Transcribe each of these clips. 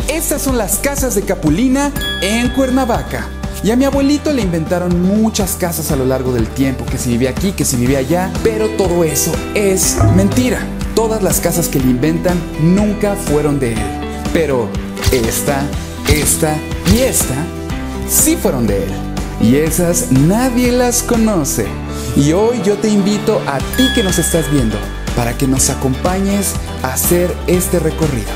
Estas son las casas de Capulina en Cuernavaca. Y a mi abuelito le inventaron muchas casas a lo largo del tiempo, que si vivía aquí, que si vivía allá, pero todo eso es mentira. Todas las casas que le inventan nunca fueron de él. Pero esta y esta sí fueron de él. Y esas nadie las conoce. Y hoy yo te invito a ti que nos estás viendo para que nos acompañes a hacer este recorrido.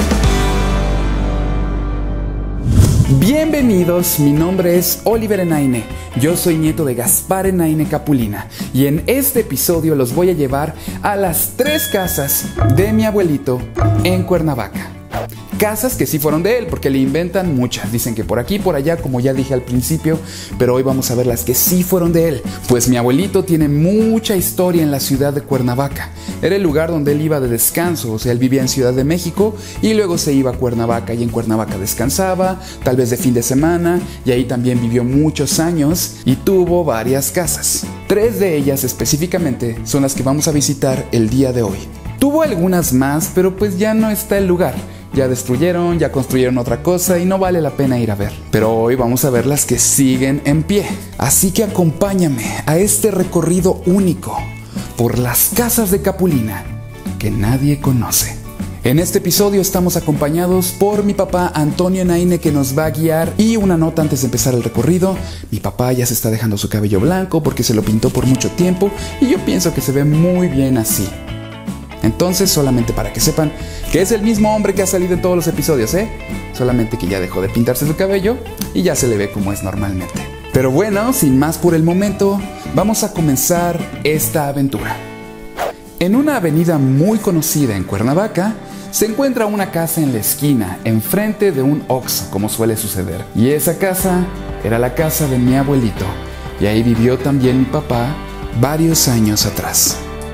Bienvenidos, mi nombre es Oliver Enaine, yo soy nieto de Gaspar Enaine Capulina y en este episodio los voy a llevar a las 3 casas de mi abuelito en Cuernavaca. Casas que sí fueron de él, porque le inventan muchas. Dicen que por aquí y por allá, como ya dije al principio, pero hoy vamos a ver las que sí fueron de él. Pues mi abuelito tiene mucha historia en la ciudad de Cuernavaca. Era el lugar donde él iba de descanso, o sea, él vivía en Ciudad de México y luego se iba a Cuernavaca y en Cuernavaca descansaba, tal vez de fin de semana, y ahí también vivió muchos años y tuvo varias casas. 3 de ellas específicamente son las que vamos a visitar el día de hoy. Tuvo algunas más, pero pues ya no está el lugar. Ya destruyeron, ya construyeron otra cosa y no vale la pena ir a ver. Pero hoy vamos a ver las que siguen en pie. Así que acompáñame a este recorrido único por las casas de Capulina que nadie conoce. En este episodio estamos acompañados por mi papá Antonio Enaine, que nos va a guiar. Y una nota antes de empezar el recorrido: mi papá ya se está dejando su cabello blanco porque se lo pintó por mucho tiempo y yo pienso que se ve muy bien así. Entonces, solamente para que sepan que es el mismo hombre que ha salido en todos los episodios, solamente que ya dejó de pintarse su cabello y ya se le ve como es normalmente. Pero bueno, sin más por el momento, vamos a comenzar esta aventura. En una avenida muy conocida en Cuernavaca, se encuentra una casa en la esquina, enfrente de un Oxxo, como suele suceder. Y esa casa era la casa de mi abuelito, y ahí vivió también mi papá varios años atrás.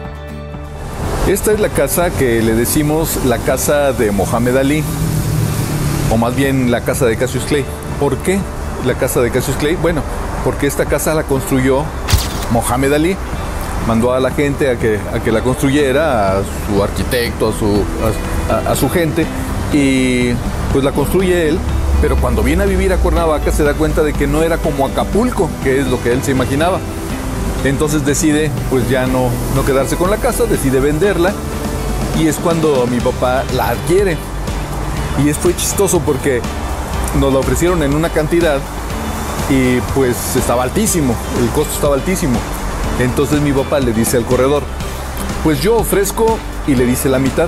Esta es la casa que le decimos la casa de Mohamed Ali, o más bien la casa de Cassius Clay. ¿Por qué la casa de Cassius Clay? Bueno, porque esta casa la construyó Mohamed Ali. Mandó a la gente a que la construyera, a su arquitecto, a su gente, y pues la construye él. Pero cuando viene a vivir a Cuernavaca se da cuenta de que no era como Acapulco, que es lo que él se imaginaba. Entonces decide pues ya no quedarse con la casa, decide venderla, y es cuando mi papá la adquiere. Y fue chistoso porque nos la ofrecieron en una cantidad y pues estaba altísimo, el costo estaba altísimo. Entonces mi papá le dice al corredor: pues yo ofrezco, y le dice la mitad.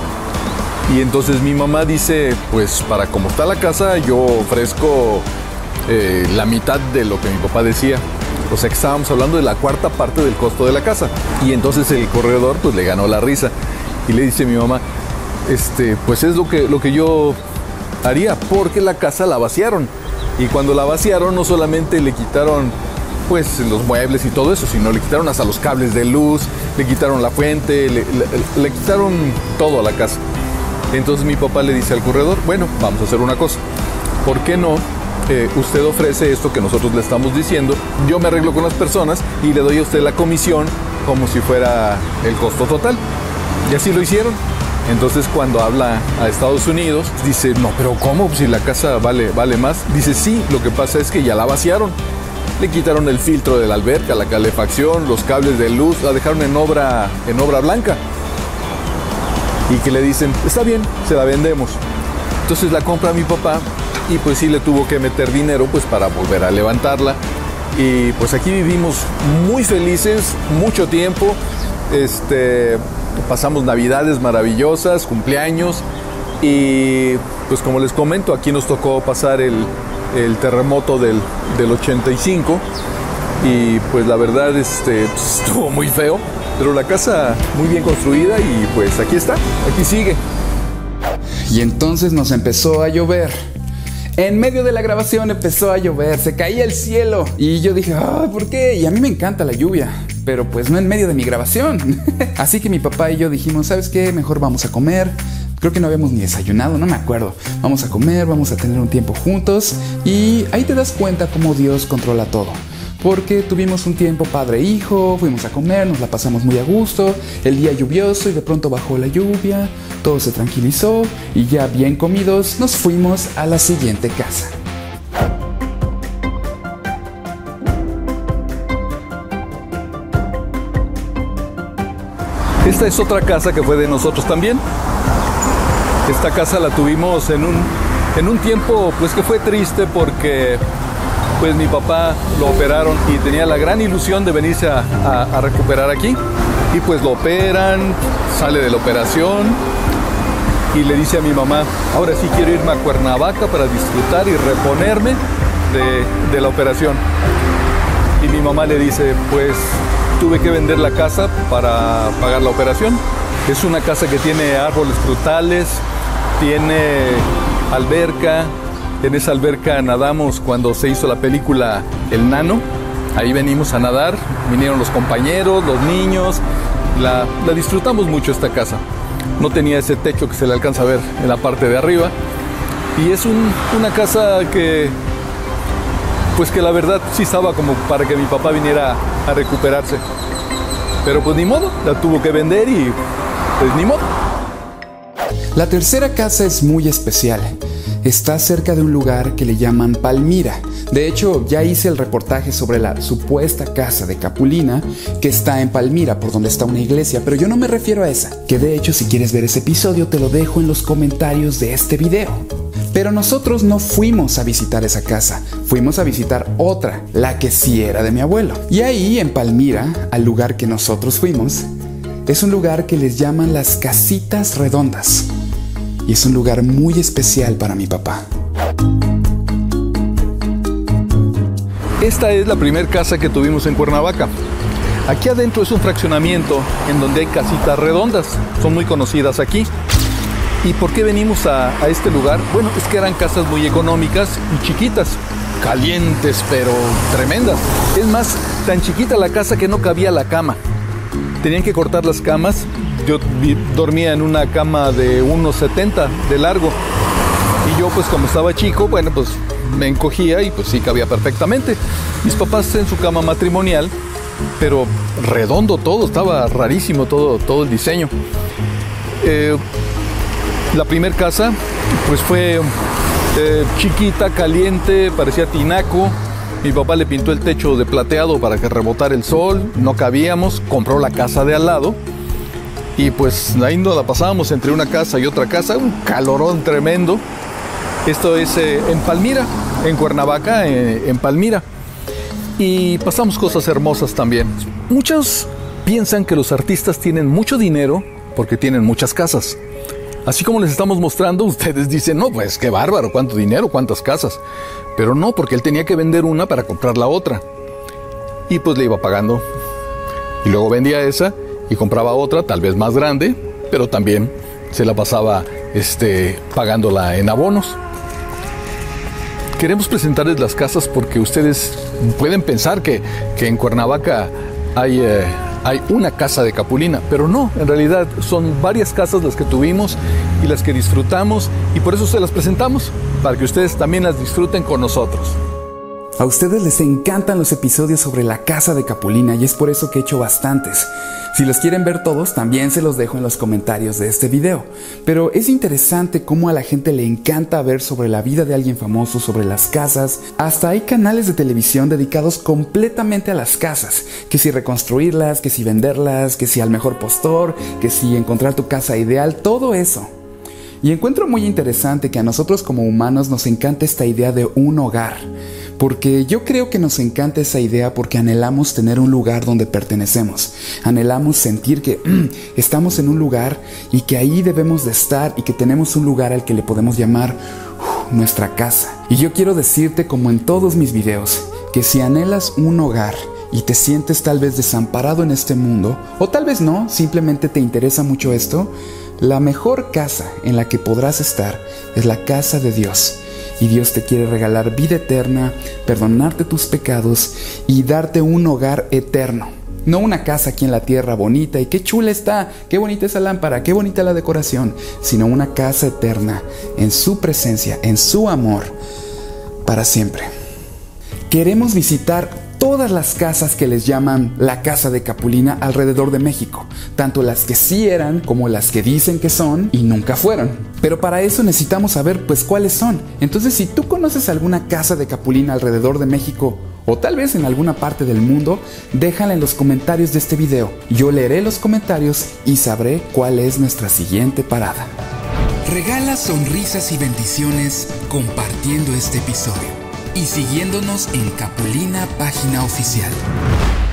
Y entonces mi mamá dice: pues para como está la casa yo ofrezco la mitad de lo que mi papá decía. O sea que estábamos hablando de la 4ª parte del costo de la casa. Y entonces el corredor pues le ganó la risa y le dice a mi mamá: pues es lo que yo haría, porque la casa la vaciaron. Y cuando la vaciaron no solamente le quitaron pues los muebles y todo eso, sino le quitaron hasta los cables de luz, le quitaron la fuente, le quitaron todo a la casa. Entonces mi papá le dice al corredor: bueno, vamos a hacer una cosa, ¿por qué no? Usted ofrece esto que nosotros le estamos diciendo, yo me arreglo con las personas y le doy a usted la comisión como si fuera el costo total. Y así lo hicieron. Entonces cuando habla a Estados Unidos dice: no, pero ¿cómo? Si la casa vale más. Dice: sí, lo que pasa es que ya la vaciaron. Le quitaron el filtro de la alberca, la calefacción, los cables de luz, la dejaron en obra blanca. Y que le dicen: está bien, se la vendemos. Entonces la compra mi papá. Y pues sí le tuvo que meter dinero pues para volver a levantarla. Y pues aquí vivimos muy felices, mucho tiempo. Pasamos navidades maravillosas, cumpleaños. Y pues como les comento, aquí nos tocó pasar el terremoto del 85. Y pues la verdad estuvo muy feo. Pero la casa muy bien construida y pues aquí está, aquí sigue. Y entonces nos empezó a llover. En medio de la grabación empezó a llover, se caía el cielo. Y yo dije: ¿por qué? Y a mí me encanta la lluvia, pero pues no en medio de mi grabación. Así que mi papá y yo dijimos: ¿sabes qué? Mejor vamos a comer. Creo que no habíamos ni desayunado, no me acuerdo. Vamos a comer, vamos a tener un tiempo juntos. Y ahí te das cuenta cómo Dios controla todo. porque tuvimos un tiempo padre e hijo, fuimos a comer, nos la pasamos muy a gusto, el día lluvioso y de pronto bajó la lluvia, todo se tranquilizó y ya bien comidos nos fuimos a la siguiente casa. Esta es otra casa que fue de nosotros también. Esta casa la tuvimos en un tiempo pues que fue triste porque pues mi papá lo operaron y tenía la gran ilusión de venirse a recuperar aquí. Y pues lo operan, sale de la operación y le dice a mi mamá, ahora sí quiero irme a Cuernavaca para disfrutar y reponerme de la operación. Y mi mamá le dice, pues tuve que vender la casa para pagar la operación. Es una casa que tiene árboles frutales, tiene alberca. En esa alberca nadamos cuando se hizo la película El Nano. Ahí venimos a nadar, vinieron los compañeros, los niños. La disfrutamos mucho esta casa. No tenía ese techo que se le alcanza a ver en la parte de arriba. Y es una casa que, pues que la verdad sí estaba como para que mi papá viniera a recuperarse. Pero pues ni modo, la tuvo que vender y pues ni modo. La tercera casa es muy especial. Está cerca de un lugar que le llaman Palmira. De hecho, ya hice el reportaje sobre la supuesta casa de Capulina que está en Palmira, por donde está una iglesia, pero yo no me refiero a esa. Que de hecho, si quieres ver ese episodio, te lo dejo en los comentarios de este video. Pero nosotros no fuimos a visitar esa casa, fuimos a visitar otra, la que sí era de mi abuelo. Y ahí, en Palmira, al lugar que nosotros fuimos, es un lugar que les llaman las Casitas Redondas. Y es un lugar muy especial para mi papá. Esta es la primera casa que tuvimos en Cuernavaca. Aquí adentro es un fraccionamiento en donde hay casitas redondas. Son muy conocidas aquí. ¿Y por qué venimos a este lugar? Bueno, es que eran casas muy económicas y chiquitas. Calientes, pero tremendas. Es más, tan chiquita la casa que no cabía la cama. Tenían que cortar las camas. Yo dormía en una cama de 1,70 de largo. Y yo, pues como estaba chico, bueno, pues me encogía y pues sí cabía perfectamente. Mis papás en su cama matrimonial, pero redondo todo, estaba rarísimo todo el diseño. La primera casa, pues fue chiquita, caliente, parecía tinaco. Mi papá le pintó el techo de plateado para que rebotara el sol, no cabíamos, compró la casa de al lado. Y pues ahí nos la pasábamos entre una casa y otra casa, un calorón tremendo. Esto es en Palmira, en Cuernavaca, en Palmira. Y pasamos cosas hermosas también. Muchos piensan que los artistas tienen mucho dinero porque tienen muchas casas. Así como les estamos mostrando, ustedes dicen, no, pues qué bárbaro, cuánto dinero, cuántas casas. Pero no, porque él tenía que vender una para comprar la otra. Y pues le iba pagando. Y luego vendía esa y compraba otra, tal vez más grande, pero también se la pasaba pagándola en abonos. Queremos presentarles las casas porque ustedes pueden pensar que en Cuernavaca hay una casa de Capulina, pero no, en realidad son varias casas las que tuvimos y las que disfrutamos, y por eso se las presentamos, para que ustedes también las disfruten con nosotros. A ustedes les encantan los episodios sobre la casa de Capulina y es por eso que he hecho bastantes. Si los quieren ver todos, también se los dejo en los comentarios de este video. Pero es interesante cómo a la gente le encanta ver sobre la vida de alguien famoso, sobre las casas. Hasta hay canales de televisión dedicados completamente a las casas. Que si reconstruirlas, que si venderlas, que si al mejor postor, que si encontrar tu casa ideal, todo eso. Y encuentro muy interesante que a nosotros como humanos nos encanta esta idea de un hogar. Porque yo creo que nos encanta esa idea porque anhelamos tener un lugar donde pertenecemos. Anhelamos sentir que estamos en un lugar y que ahí debemos de estar y que tenemos un lugar al que le podemos llamar nuestra casa. Y yo quiero decirte, como en todos mis videos, que si anhelas un hogar y te sientes tal vez desamparado en este mundo, o tal vez no, simplemente te interesa mucho esto, la mejor casa en la que podrás estar es la casa de Dios. Y Dios te quiere regalar vida eterna, perdonarte tus pecados y darte un hogar eterno. No una casa aquí en la tierra bonita y qué chula está, qué bonita esa lámpara, qué bonita la decoración, sino una casa eterna en su presencia, en su amor, para siempre. Queremos visitar todas las casas que les llaman la Casa de Capulina alrededor de México, tanto las que sí eran como las que dicen que son y nunca fueron. Pero para eso necesitamos saber pues cuáles son. Entonces, si tú conoces alguna Casa de Capulina alrededor de México o tal vez en alguna parte del mundo, déjala en los comentarios de este video. Yo leeré los comentarios y sabré cuál es nuestra siguiente parada. Regala sonrisas y bendiciones compartiendo este episodio y siguiéndonos en Capulina Página Oficial.